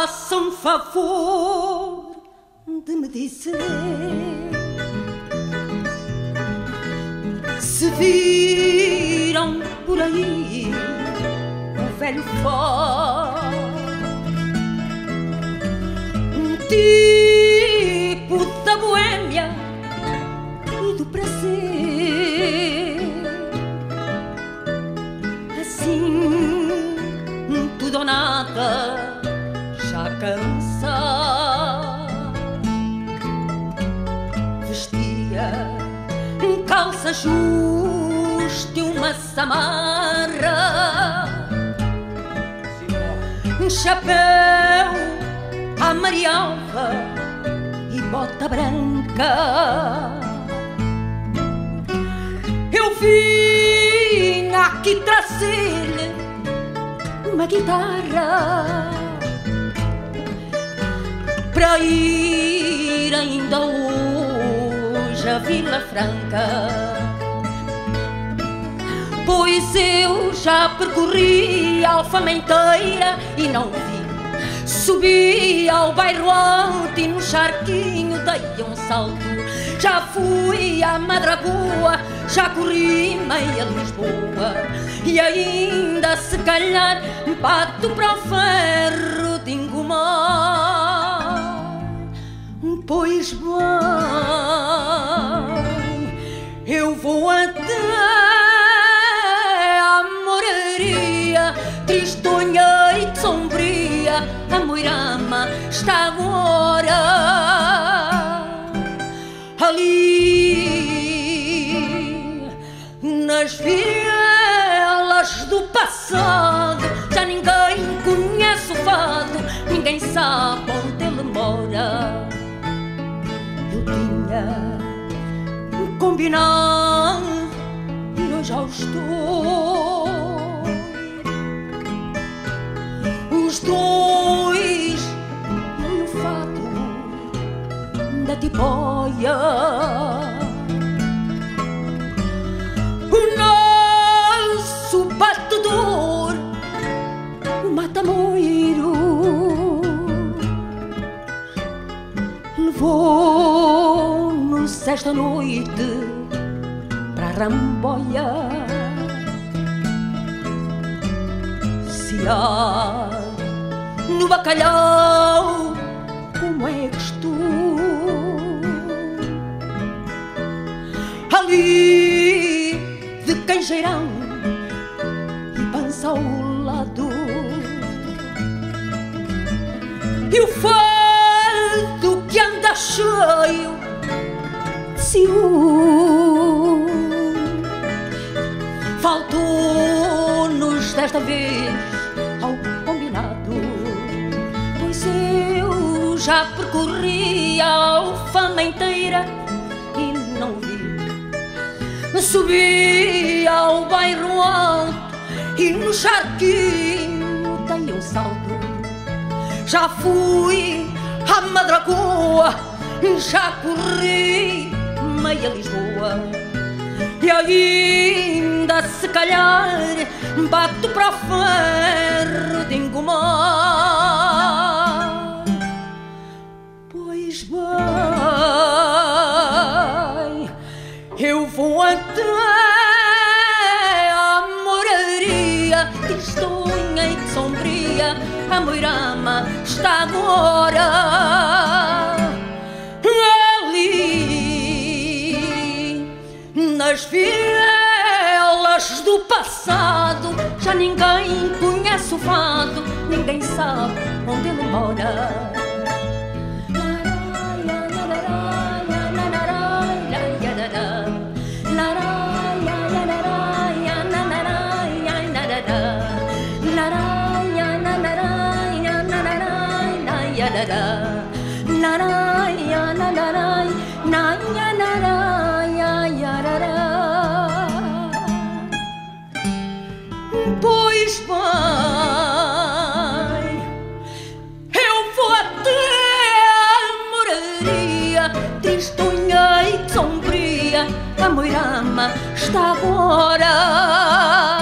faça um favor de me dizer se viram por aí o velho forte, um tipo da boêmia e do prazer, assim tudo ou nada já cansa. Vestia calça justa e uma samarra, um chapéu à marialva e bota branca. Eu vim aqui trazer-lhe uma guitarra para ir ainda hoje a Vila Franca, pois eu já percorri a Alfama inteira e não vi. Subi ao bairro alto e no charquinho dei um salto. Já fui à Madragoa, já corri meia Lisboa e ainda se calhar bato para o ferro de engomar. Pois bem, eu vou até à moraria, tristonha e sombria. A Moirama está agora ali nas vielas do passado. Já ninguém conhece o fado, ninguém sabe onde ele mora. Eu tinha combinado e hoje já estou. Os dois no fado da tipóia, o nosso batedor, o matamoiro, levou-nos esta noite para a Ramboia. Se há no bacalhau, como é que estou? Ali de queijeirão e pança ao lado, e o fado que anda cheio de ciúme. Faltou-nos desta vez ao combinado, pois eu já percorri a Alfama inteira e não vi. Subi ao bairro alto e no charquinho dei um salto. Já fui à Madragoa, já corri meia Lisboa e ainda se calhar bato para o ferro de engomar. Pois bem, eu vou até à moraria, tristonha e sombria. A Moirama está agora ali nas vielas do passado. Já ninguém conhece o fado, ninguém sabe onde ele mora. Pois bem, eu vou até à moraria, tristonha e sombria. A Moirama está agora